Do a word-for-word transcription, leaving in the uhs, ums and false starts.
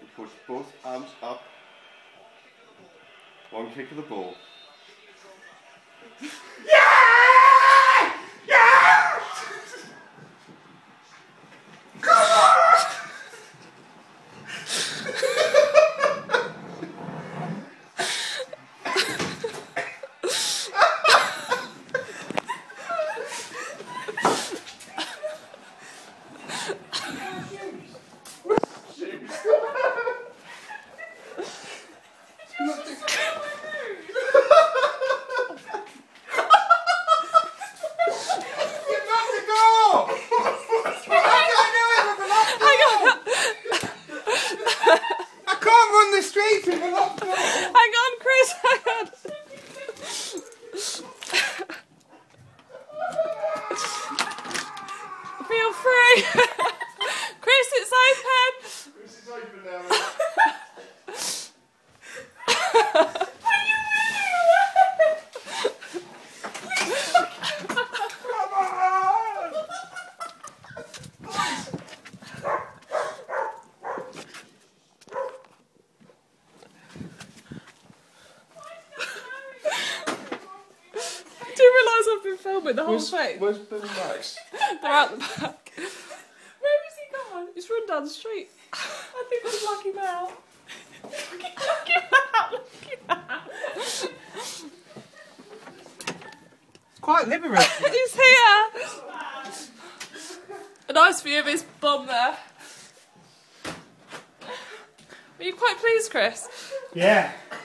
and push both arms up. One kick of the ball. Yeah! Yeah! Come on! Hang on, Chris, hang on. Feel free. Chris, it's open. Chris, it's open now. Come on! Do you realise I've been filming the whole where's, thing? Where's Bill and Max? They're out the back. Where has he gone? He's run down the street. I think we've locked him out. Lock him out, lock him out. It's quite liberating. He's here. A nice view of his bum there. Were you quite pleased, Chris? Yeah.